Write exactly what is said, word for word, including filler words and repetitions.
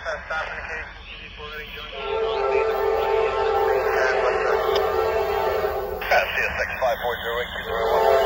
C S X five four zero eight two zero one.